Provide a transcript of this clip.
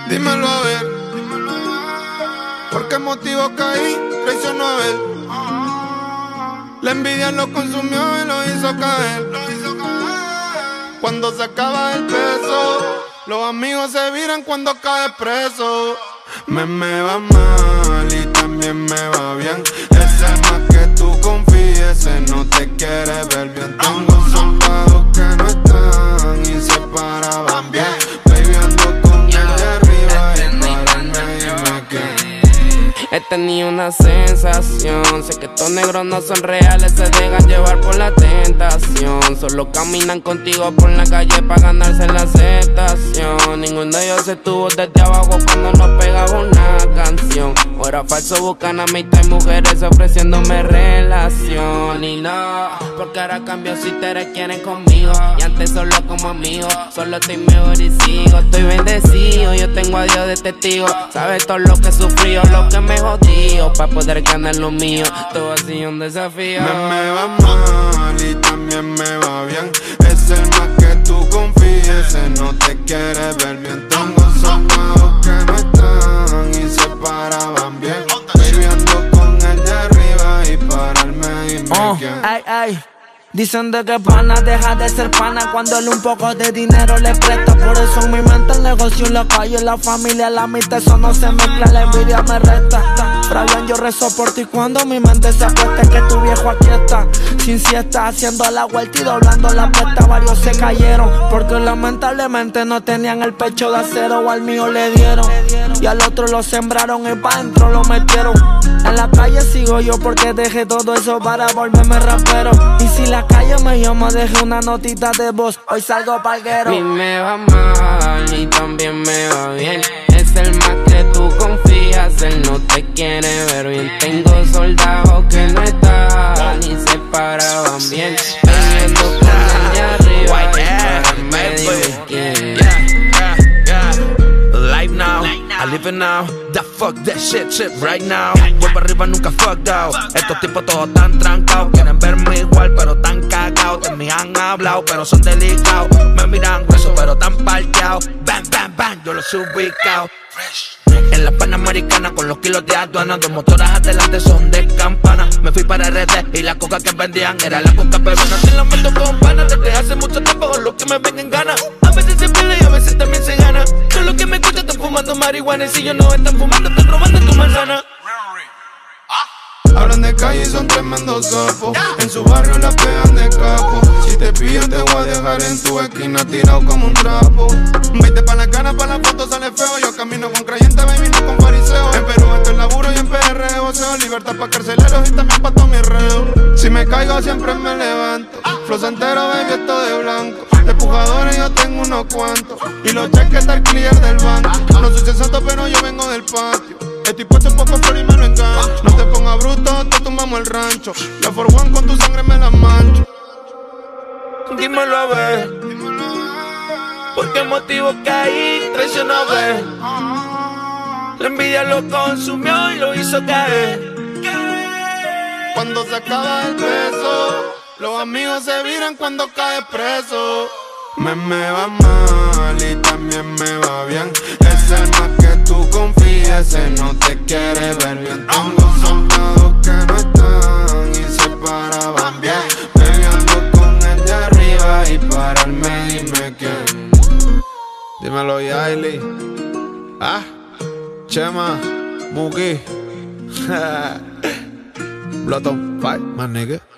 Dímelo a ver, ¿por qué motivo caí? Traicionó a él. La envidia lo consumió y lo hizo caer. Cuando se acaba el peso, los amigos se viran cuando cae preso. Me va mal y también me va bien. Ese es más que tú confíes, no te quiere ver bien. Tengo soldados que no están y se paraban bien. Baby, ando con el de arriba y para el dime que he tenido una sensación. Sé que estos negros no son reales, se dejan llevar por la tentación. Solo caminan contigo por la calle para ganarse la aceptación. Ninguno de ellos estuvo desde abajo cuando nos pegaba una canción. O era falso, buscan amistad y mujeres ofreciéndome relación. Y no, porque ahora cambio si ustedes quieren conmigo. Y antes solo como amigo, solo estoy mejor y sigo. Estoy bendecido, yo tengo a Dios de testigo. Sabes todo lo que he sufrido, lo que me jodido para poder ganar lo mío. Todo ha sido un desafío. Me va mal y también me va bien. Es el más que tú confíes, no te quiere ver bien. Tengo soldados que no están y se paraban bien. Baby, ando con el de arriba y para el dime quién. Ay, ay. Dicen de que pana deja de ser pana cuando él un poco de dinero le presta. Por eso en mi mente el negocio, la calle, la familia, la mitad, eso no se mezcla, la envidia me resta. Brian, yo rezo por ti cuando mi mente se acuesta, que tu viejo aquí está, sin siesta, haciendo la vuelta y doblando la puesta. Varios se cayeron porque lamentablemente no tenían el pecho de acero, o al mío le dieron y al otro lo sembraron y pa' dentro lo metieron. En la calle sigo yo porque dejé todo eso para volverme rapero. Y si la calle me llama, dejé una notita de voz, hoy salgo palguero. Y me va mal y también me va bien. Es el más que tú confías, él no te quiere ver bien. Tengo soldados que no están y se paraban bien. Bebiendo con el de arriba y para el medio quién. Live now, I live it now. That fuck that shit right now. Voy para arriba, nunca fuck down. Estos tipos todos tan trancados. Quieren verme igual, pero tan cagados. De mí han hablado, pero son delicados. Me miran grueso, pero tan parqueados. Bang, bang, bang, yo los he ubicado. En la Panamericana con los kilos de aduana, dos motoras adelante son de campana. Me fui para RD y la coca que vendían era la coca peruana. Se la meto con pana desde hace mucho tiempo, con los que me ven en gana. A veces se pierde y a veces también se gana. Son los que me escuchan están fumando marihuana, y si ellos no están fumando están robando tu manzana. Hablan de calle y son tremendos sapos. En su barrio la pegan de capo. Si te pillo te voy a dejar en tu esquina tirado como un trapo. Vete pa' la cara, pa' la foto sale feo. Yo camino con creyente, baby, no con fariseo. En Perú esto es laburo y en PR voceo. Libertad pa' carceleros y también pa' todos mis reos. Si me caigo siempre me levanto. Flow entero, baby, esto de blanco. De pujadores yo tengo unos cuantos. Y los cheques está el clear del banco. No soy sensato pero yo vengo del patio. Estoy puesto un poco flor y me lo engancho. No te pongas bruto, te tumbamos el rancho. La for one con tu sangre me la mancho. Dímelo a ver, ¿por qué motivo caí? Traicionó a ver. La envidia lo consumió y lo hizo caer. Cuando se acaba el peso, los amigos se viran cuando cae preso. Me va mal y también me va bien. Es el más que tú confíes, no te quiere ver bien. Tengo soldados que no están y se paraban bien. Bebiendo con el de arriba y para el dime quién. Dímelo, Yaili. Ah, Chema, Muki. Blood on fire, my nigga.